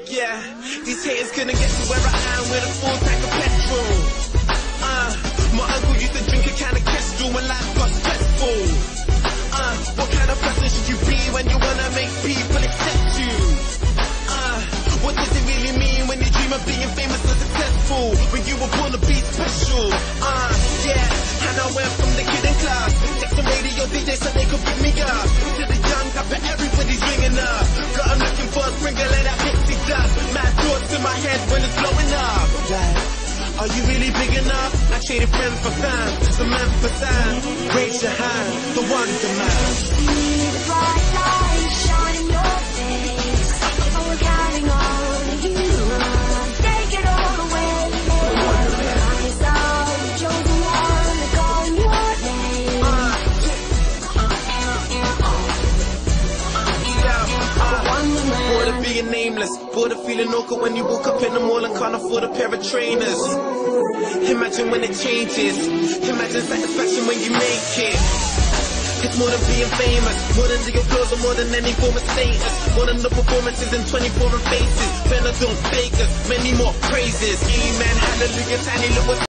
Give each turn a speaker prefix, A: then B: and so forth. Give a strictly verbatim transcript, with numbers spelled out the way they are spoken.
A: Yeah, these haters couldn't get to where I am with a full tank of petrol. Uh, my uncle used to drink a can of Kestrel when life got stressful. Uh, what kind of person should you be when you wanna make people accept you? Uh, what does it really mean when you dream of being famous and successful? When you were born to be special. Uh, yeah, and I went from the kid in class, texting radio D Js so they could pick me up, to the young guy, but everybody's ringing up. Got 'em looking for a sprinkle of that pixie dust. Mad thoughts in my head when it's blowing up. Like, are you really big enough? I traded friends for fans, the man for Sam. Raise your hand, the Wonder Man.
B: See the bright light shine in your face. I'm counting on you. Take it all away. I'm so chosen one to call your name.
A: Uh, Bored of being nameless, bored of feeling awkward when you woke up in the mall and can't afford a pair of trainers. Imagine when it changes, imagine satisfaction when you make it. It's more than being famous, more than the applause or more than any form of status. More than the performances in twenty-four faces, Benadryl bakers, many more praises. Amen, hallelujah, tiny little